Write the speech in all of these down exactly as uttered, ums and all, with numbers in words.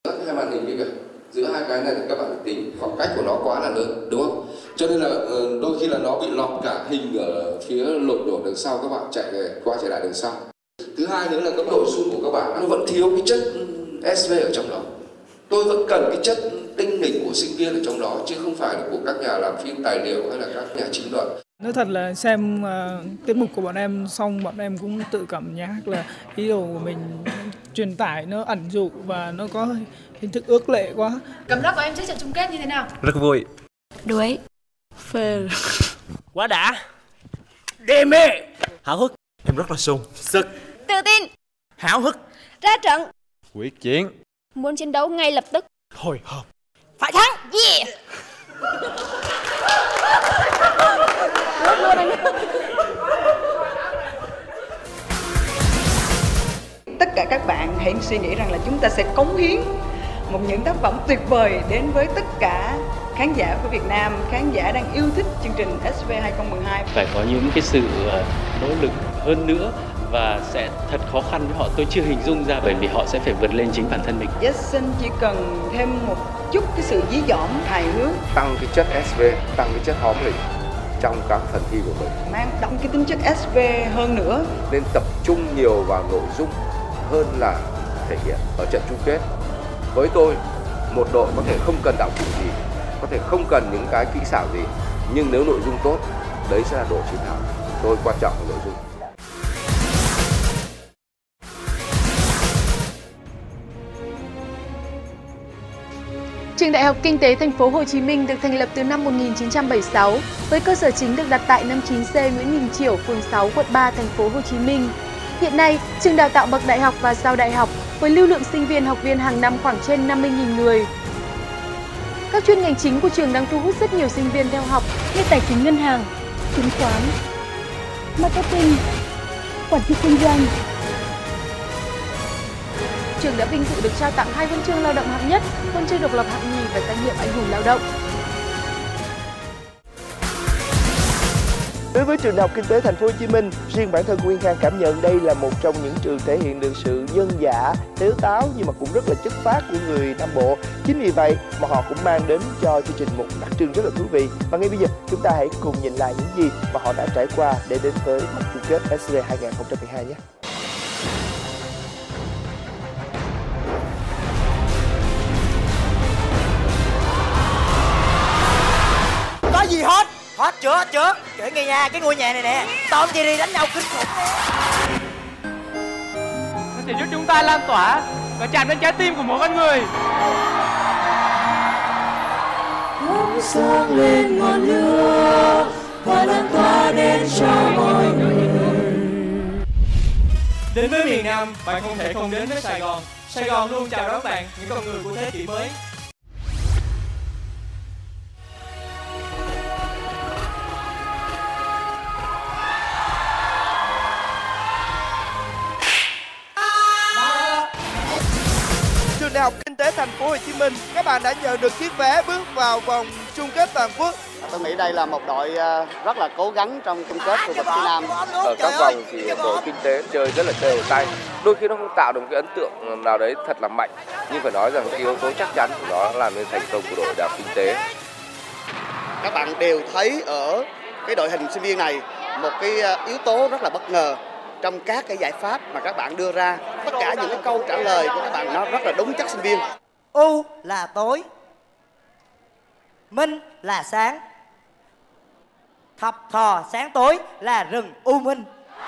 Hai màn hình kia kìa, giữa hai cái này thì các bạn phải tính khoảng cách của nó quá là lớn, đúng không? Cho nên là đôi khi là nó bị lọt cả hình ở phía lộn đổ đằng sau, các bạn chạy qua chạy lại đằng sau. Thứ hai nữa là cái nội dung của các bạn nó vẫn thiếu cái chất ét vê ở trong đó. Tôi vẫn cần cái chất tinh nghịch của sinh viên ở trong đó, chứ không phải là của các nhà làm phim tài liệu hay là các nhà chính luận. Nói thật là xem uh, tiết mục của bọn em xong, bọn em cũng tự cảm giác là ý đồ của mình truyền tải nó ẩn dụ và nó có hình thức ước lệ quá. Cảm giác của em trước trận chung kết như thế nào? Rất vui. Đuối. Phê. Quá đã. Đê mê. Háo hức. Em rất là sung. Sức. Tự tin. Háo hức. Ra trận. Quyết chiến. Muốn chiến đấu ngay lập tức. Hồi hộp. Phải thắng. Yeah. Tất cả các bạn hãy suy nghĩ rằng là chúng ta sẽ cống hiến một những tác phẩm tuyệt vời đến với tất cả khán giả của Việt Nam, khán giả đang yêu thích chương trình ét vê hai không một hai. Phải có những cái sự nỗ lực hơn nữa và sẽ thật khó khăn với họ, tôi chưa hình dung ra, bởi vì họ sẽ phải vượt lên chính bản thân mình. Jason chỉ cần thêm một chút cái sự dí dỏm, hài hước, tăng cái chất ét vê, tăng cái chất hóm lịch trong các phần thi của mình, mang đậm cái tính chất ét vê hơn nữa, nên tập trung nhiều vào nội dung hơn là thể hiện ở trận chung kết. Với tôi, một đội có thể không cần đạo cụ gì, có thể không cần những cái kỹ xảo gì, nhưng nếu nội dung tốt, đấy sẽ là đội chiến thắng. Tôi quan trọng là nội dung. Trường Đại học Kinh tế Thành phố Hồ Chí Minh được thành lập từ năm một nghìn chín trăm bảy mươi sáu, với cơ sở chính được đặt tại năm chín C Nguyễn Đình Chiểu, phường sáu, quận ba, Thành phố Hồ Chí Minh. Hiện nay, trường đào tạo bậc đại học và sau đại học với lưu lượng sinh viên học viên hàng năm khoảng trên năm mươi nghìn người. Các chuyên ngành chính của trường đang thu hút rất nhiều sinh viên theo học như tài chính ngân hàng, chứng khoán, marketing, quản trị kinh doanh. Trường đã vinh dự được trao tặng hai huân chương lao động hạng nhất, huân chương độc lập hạng nhì và danh hiệu anh hùng lao động. Đối với trường Đại học Kinh tế Thành phố Hồ Chí Minh, riêng bản thân Nguyên Khang cảm nhận đây là một trong những trường thể hiện được sự dân dã, tếu táo nhưng mà cũng rất là chất phác của người Nam Bộ. Chính vì vậy mà họ cũng mang đến cho chương trình một đặc trưng rất là thú vị. Và ngay bây giờ chúng ta hãy cùng nhìn lại những gì mà họ đã trải qua để đến với vòng chung kết ét vê hai không một hai nhé. Có gì hết? Hết chưa, hết chưa? Kể nghe nha, cái ngôi nhà này nè, Tom Jerry đánh nhau kinh khủng. Nó sẽ giúp chúng ta lan tỏa và chạm đến trái tim của mỗi con người. Bóng sáng lên ngọn lửa và lan tỏa đến cho mọi người. Đến với miền Nam, bạn không thể không đến với Sài Gòn. Sài Gòn luôn chào đón bạn, những con người của thế kỷ mới. Trường Đại học Kinh tế Thành phố Hồ Chí Minh, các bạn đã nhận được chiếc vé bước vào vòng chung kết toàn quốc. Tôi nghĩ đây là một đội rất là cố gắng trong chung kết khu vực phía Nam. Ở các vòng thì đội kinh tế chơi rất là đều tay, đôi khi nó không tạo được một cái ấn tượng nào đấy thật là mạnh, nhưng phải nói rằng cái yếu tố chắc chắn của nó làm nên thành công của đội Đại học Kinh tế. Các bạn đều thấy ở cái đội hình sinh viên này một cái yếu tố rất là bất ngờ trong các cái giải pháp mà các bạn đưa ra. Tất cả những cái câu trả lời của các bạn nó rất là đúng chất sinh viên. U là tối, minh là sáng, thập thò sáng tối là rừng u minh.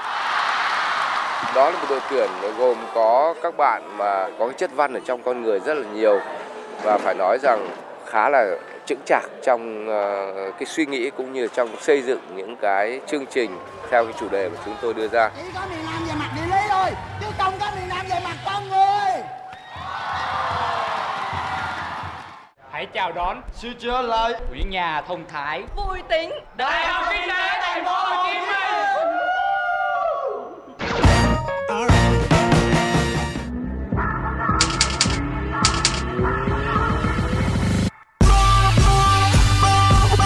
Đó là một đội tuyển gồm có các bạn mà có cái chất văn ở trong con người rất là nhiều, và phải nói rằng khá là chững chạc trong uh, cái suy nghĩ cũng như trong xây dựng những cái chương trình theo cái chủ đề mà chúng tôi đưa ra. Chỉ có miền Nam về mặt địa lý thôi, chứ không có miền Nam về mặt con người. Hãy chào đón Sư trở lại Huyện nhà thông thái, Vui tính, Đại học Kinh tế Thành phố Hồ Chí Minh.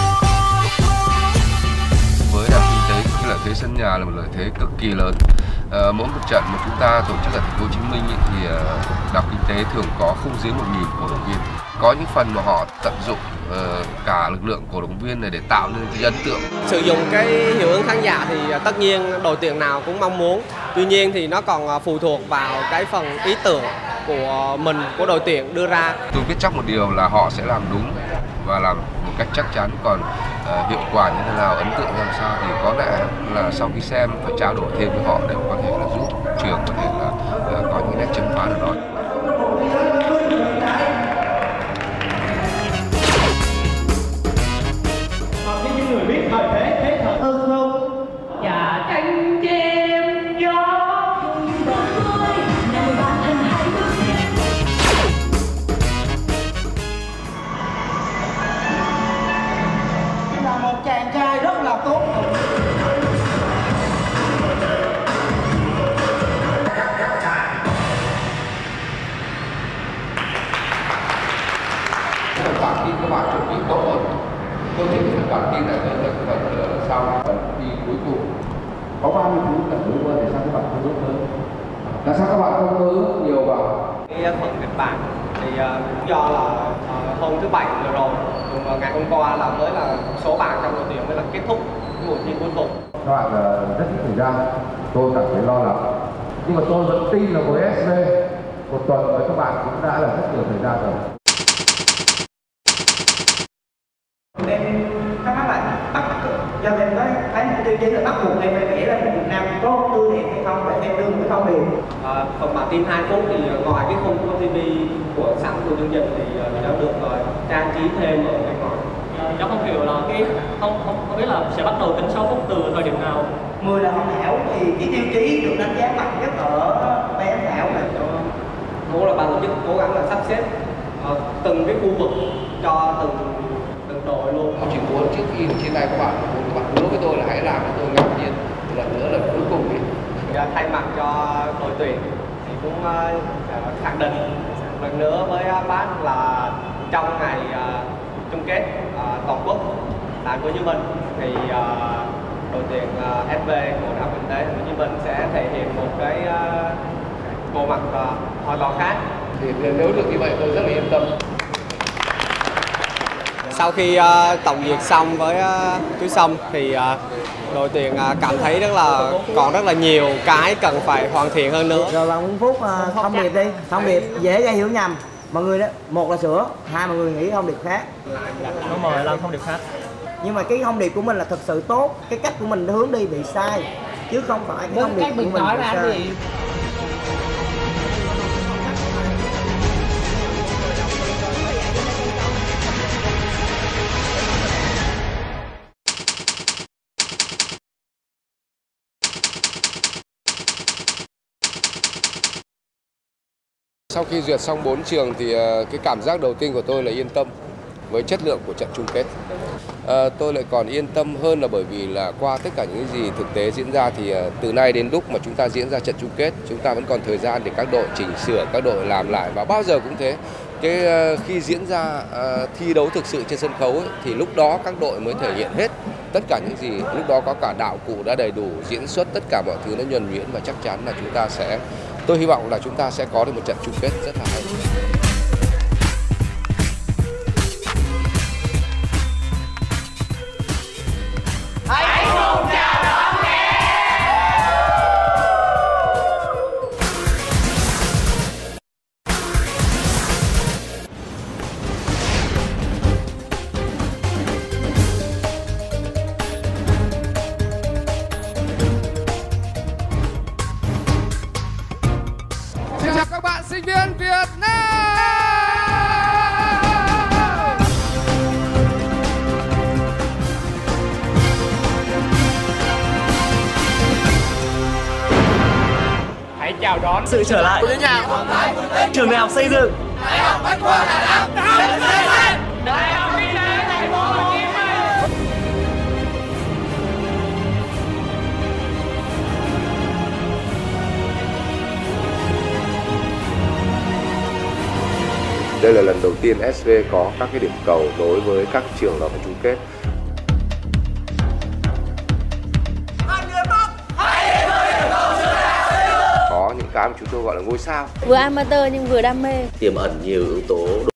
Với Đại học Kinh tế, cái lợi thế sân nhà là một lợi thế cực kỳ lớn. À, mỗi một trận mà chúng ta tổ chức ở thành phố Hồ Chí Minh ý, thì uh, Đại học Kinh tế thường có không dưới một nghìn cổ động viên. Có những phần mà họ tận dụng uh, cả lực lượng cổ động viên này để tạo nên cái ấn tượng. Sử dụng cái hiệu ứng khán giả thì tất nhiên đội tuyển nào cũng mong muốn. Tuy nhiên thì nó còn phụ thuộc vào cái phần ý tưởng của mình, của đội tuyển đưa ra. Tôi biết chắc một điều là họ sẽ làm đúng và làm một cách chắc chắn, còn uh, hiệu quả như thế nào, ấn tượng làm sao thì có lẽ là sau khi xem phải trao đổi thêm với họ để có thể là giúp trường có thể là uh, có những nét chấm phá ở đó. Những người biết thời thế thế thật hơn không? Dạ cánh chim gió là một chàng trai rất là tốt. Các bạn khi các bạn chuẩn bị tốt hơn, tôi thích các bạn khi này là phần sau phần thi cuối cùng có bao nhiêu phút là đúng hơn, để sao các bạn không tốt hơn? Tại sao các bạn không mơ nhiều vào cái phần kịch bản thì uh, do là uh, hôm thứ bảy vừa rồi, uh, ngày hôm qua là mới là số bạn trong đội tuyển mới là kết thúc cái buổi thi cuối cùng. Các bạn uh, rất ít thời gian, tôi cảm thấy lo lắng, nhưng mà tôi vẫn tin là với ét vê một tuần với các bạn cũng đã là rất nhiều thời gian rồi. Em thắc mắc là bắt do em nói thấy một tiêu chí là bắt buộc em phải vẽ ra một Việt Nam có tươi đẹp hay không, và em đưa một cái thông điệp. À, phần bản tin hai phút thì ngoài cái khung của ti vi của sẵn của chương trình thì đã được uh, trang trí thêm ở bên ngoài. Cháu không hiểu là cái không không không biết là sẽ bắt đầu tính sáu phút từ thời điểm nào. Mười là hoàn hảo thì cái tiêu chí được đánh giá mạnh nhất ở ban giám khảo này. Cố là ban tổ chức cố gắng là sắp xếp uh, từng cái khu vực cho từng từng đội luôn. Họ chỉ muốn trước khi trên này các bạn các bạn hứa với tôi là hãy làm cho tôi ngạc nhiên một lần nữa là cuối cùng đi. Thay mặt cho đội tuyển thì cũng uh, khẳng định lần nữa với bác là trong ngày uh, chung kết uh, toàn quốc tại Hồ Chí Minh thì uh, đội tuyển uh, ét vê của Đại học Kinh tế Hồ Chí Minh sẽ thể hiện một cái uh, bộ mặt uh, hoàn toàn khác. Thì nếu được như vậy tôi rất là yên tâm. Sau khi uh, tổng duyệt xong với uh, chú Sông thì uh, đội tuyển uh, cảm thấy rất là còn rất là nhiều cái cần phải hoàn thiện hơn nữa. Rồi bằng Nguyễn Phúc uh, thông điệp đi, thông điệp dễ gây hiểu nhầm mọi người đó, một là sửa, hai mọi người nghĩ thông điệp khác. Đúng rồi, làm thông điệp khác. Nhưng mà cái thông điệp của mình là thật sự tốt, cái cách của mình hướng đi bị sai chứ không phải cái thông điệp của mình bị sai. Sau khi duyệt xong bốn trường thì cái cảm giác đầu tiên của tôi là yên tâm với chất lượng của trận chung kết. À, tôi lại còn yên tâm hơn là bởi vì là qua tất cả những gì thực tế diễn ra thì từ nay đến lúc mà chúng ta diễn ra trận chung kết, chúng ta vẫn còn thời gian để các đội chỉnh sửa, các đội làm lại, và bao giờ cũng thế. Cái khi diễn ra uh, thi đấu thực sự trên sân khấu ấy, thì lúc đó các đội mới thể hiện hết tất cả những gì, lúc đó có cả đạo cụ đã đầy đủ, diễn xuất tất cả mọi thứ nó nhuần nhuyễn, và chắc chắn là chúng ta sẽ, tôi hy vọng là chúng ta sẽ có được một trận chung kết rất là hay. Hãy cùng chào đón nhé. Xin chào các bạn sinh viên Việt Nam. Hãy chào đón sự trở lại của nhà trường đại học xây dựng, Đại học Bách khoa Đà Nẵng, Đại học Xây dựng, Đại học Kinh tế Thành phố Hồ Chí Minh. Đây là lần đầu tiên ét vê có các cái điểm cầu đối với các trường lọt vào chung kết. Hai người mong hãy đến với điểm cầu trường đại học cái mà chúng tôi gọi là ngôi sao. Vừa amateur nhưng vừa đam mê. Tiềm ẩn nhiều yếu tố